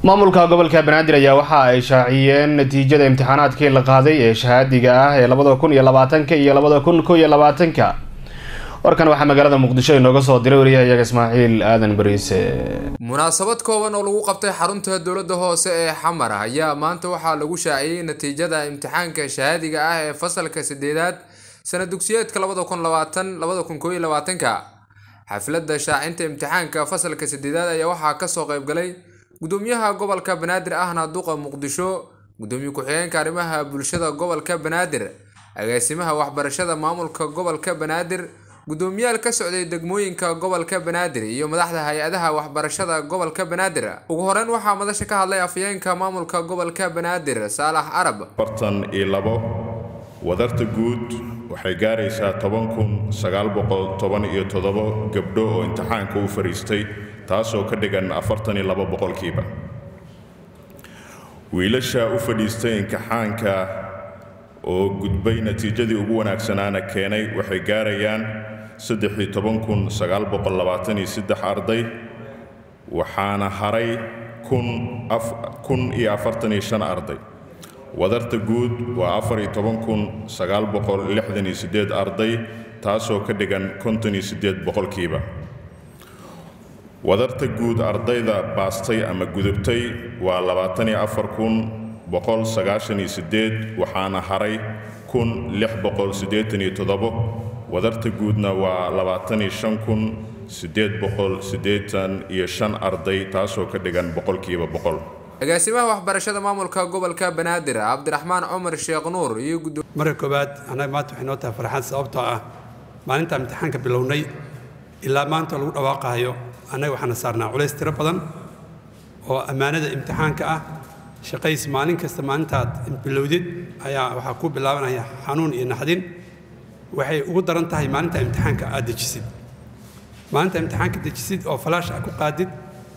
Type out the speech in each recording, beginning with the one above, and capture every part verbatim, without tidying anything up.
maamulka gobolka Banaadir ayaa waxa ay shaaciyeen natiijada imtixaanaadkii la qaaday ee shahaadiga ah ee labada kun iyo labaatanka iyo labada kun iyo labaatanka. warkan waxa magaalada Muqdisho inooga soo diray wariyaha Ismaaciil Aadan Bariise. munaasabad kooban oo lagu qabtay xarunta dawladda hoose ee Xamar ayaa maanta waxa lagu shaaciyay natiijada imtixaanka shahaadiga ah ee fasalka sideedaad sanad dugsiyeedka labada kun labaatan labada kun iyo labaatanka. xafladda shaacinta imtixaanka fasalka sideedaad ayaa waxa ka soo qayb galay gudoomiyaha gobolka Banaadir ahna duqa Muqdisho, gudoomiye ku-xigeenka arrimaha bulshada gobolka Banaadir, agaasimaha waxbarashada maamulka gobolka Banaadir, gudoomiyaal ka socday degmooyinka gobolka Banaadir iyo madaxda hay'adaha waxbarashada gobolka Banaadir. ugu horreyn waxa madasha ka hadlay afyeenka maamulka gobolka Banaadir Saalax Arab. afartan iyo labo wadarta guud waxay gaaraysaa toban kun sagaal boqol toban iyo toddoba gabdho oo imtixaanka u fariistay, taasoo ka dhigan afartan iyo labo boqolkiiba. wiilasha u fadhiistay imtixaanka oo gudbay natiijadii ugu wanaagsanaana keenay waxay gaarayaan saddex iyo toban kun sagaal boqol labaatan iyo saddex arday, waxaana haray kun iyo afartan iyo shan arday. wadarta guud waa afar iyo toban kun sagaal boqol lixdan iyo siddeed arday, taasoo ka dhigan konton iyo siddeed boqolkiiba. wadarta guud ardayda baastay ama gudubtay waa labaatan iyo afar kun boqol sagaashan iyo siddeed, waxaana haray kun lix boqol siddeetan iyo toddoba. wadarta guudna waa labaatan iyo shan kun siddeed boqol siddeetan iyo shan arday, taasoo ka dhigan boqolkiiba boqol. agaasimaha waxbarashada maamulka gobolka Banaadir Cabdiraxmaan Cumar Sheekh Nuur iyo gudoomiye marka koobaad anaga maanta waxay noo tahay farxad sababtoo ah maalinta imtixaanka bilownay ilaa maanta lagu dhawaaqayo anaga waxaan saarnaa culays tiro badan oo ammaanada imtixaanka ah. shaqays maalin kasta maalintaad bilowdid ayaa waxa ku bilaabanaya xanuun iyo naxdin. waxay ugu daran tahay maalinta imtixaanka aad dejisid maalinta imtixaanka dejisid oo flash ah ku qaadid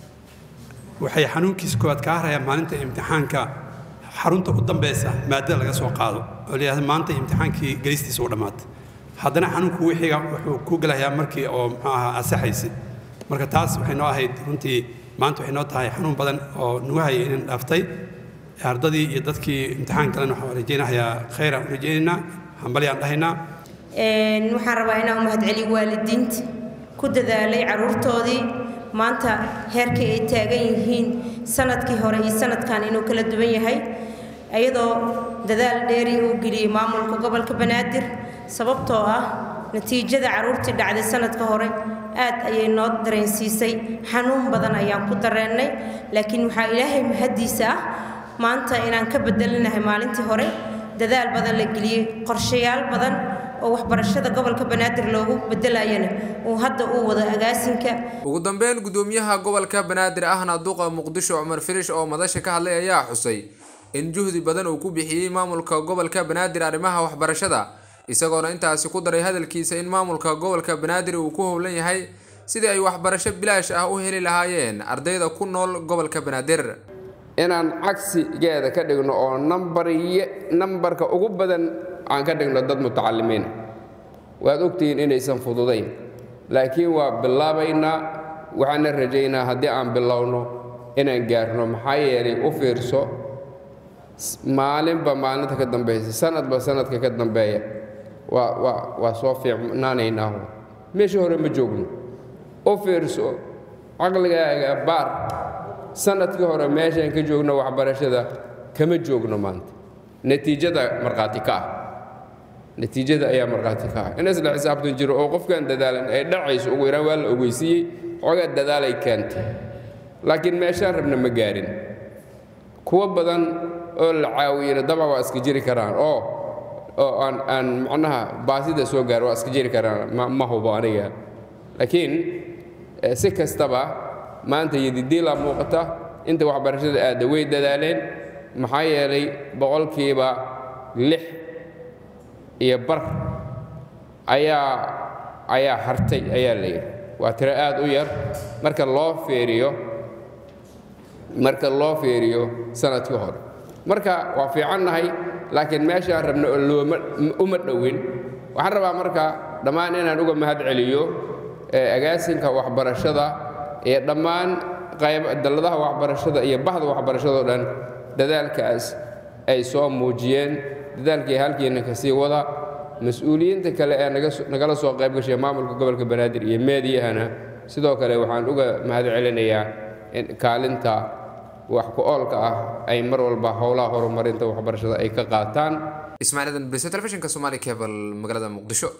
waxay xanuunkiisa koowaad ka harayaan maalinta imtixaanka xarunta u dambaysa maadada laga soo qaado oo leeyahay maanta imtixaankii galistiisa u dhamaatay. haddana xanuunku wixiga wuxuu ku galayaa markii oo muxuu ahaa asaxaysid. marka taas waxay noo ahayd runtii maanta waxay noo tahay xanuun badan oo nagu hayay inaan dhaaftay. ardadii iyo dadkii imtixaan kalena waxaan rajaynayaa khayr aan rajaynaynaa hambali aan dhahaynaa. waxaan rabaa inaan u mahadceliyo waalidiinta ku dadaalay carruurtoodii maanta heerka ay taagan yihiin sanadkii hore iyo sanadkan inuu kala duwan yahay, iyadoo dadaal dheeri uu geliyey maamulka gobolka Banaadir. sababtoo ah natiijada carruurtii dhacday sanadka hore aad ayay noo dareensiisay, xanuun badan ayaan ku dareennay. laakiin waxaa ilaahay mahadiisa ah maanta inaan ka bedelinahay maalintii hore. dadaal badan la geliyey, qorshayaal badan oo waxbarashada gobolka Banaadir loogu bedelayana oo hadda uu wada agaasinka. ugu dambeyn gudoomiyaha gobolka Banaadir ahna duqa Muqdisho Cumar Firish oo madasha ka hadlay ayaa xusay in juhdi badan uu ku bixiyay maamulka gobolka Banaadir arrimaha waxbarashada, isagoona intaasi ku daray hadalkiisa in maamulka gobolka Banaadir uu ku howlan yahay sidii ay waxbarasho bilaash ah u heli lahaayeen ardayda ku nool gobolka Banaadir. inaan cagsigeeda ka dhigno oo number numberka ugu badan aan ka dhigno dad mutacallimiin. waad ogtihiin inaysan fududayn, laakiin waa bilaabaynaa. waxaan rajaynaa haddii aan bilowno inaan gaarno. maxaa yeelay u fiirso, maalinba maalinta ka dambaysa, sanadba sanadka ka dambeeya waa waa waa soo fiicnaanaynaa. meesha hore ma joogno. u fiirso caqligaaga baar, sanadkii hore meeshaan ka joogno waxbarashada kama joogno maanta. natiijada marqaati ka ah natiijada ayaa marqaati ka ah in isla xisaabtan jiro oo qofkan dadaalan ay dhacayso ugu yaraan waa la ogeysiiyey xogaa dadaalay keentay, laakiin meeshaan rabna ma gaarin. kuwa badan oo la caawiyana daba waa iska jiri karaan oo oo aan aan macnaha baasida soo gaar waa iska jiri karaan ma hubo aniga. laakiin si kastaba maanta yadidiila muuqata inta waxbarashada aad way dadaaleen. maxaa yeelay boqolkiiba lix iyo bar ayaa ayaa hartay ayaa la yidhi. waa tiro aad u yar marka loo fiiriyo marka loo fiiriyo sanadkii hore. marka waa fiicannahay, laakiin meeshaan rabno oo looma uma dhowin. waxaan rabaa marka dhammaan inaan uga mahad celiyo agaasinka waxbarashada ee dhammaan qayb dalladaha waxbarashada iyo bahda waxbarashadoo dhan dadaalkaas ay soo muujiyeen dadaalkii halkiina ka sii wada mas-uuliyiinta kale ee nagala soo qayb gashay maamulka gobolka banaadir iyo meediyahana sidoo kale waxaan uga mahad celinayaa in kaalinta wax ku oolka ah ay mar walba howlaha horumarinta waxbarashada ay ka qaataan. Ismaaciil Aadan Bilse, telefishinka Somali Cable, magaalada Muqdisho.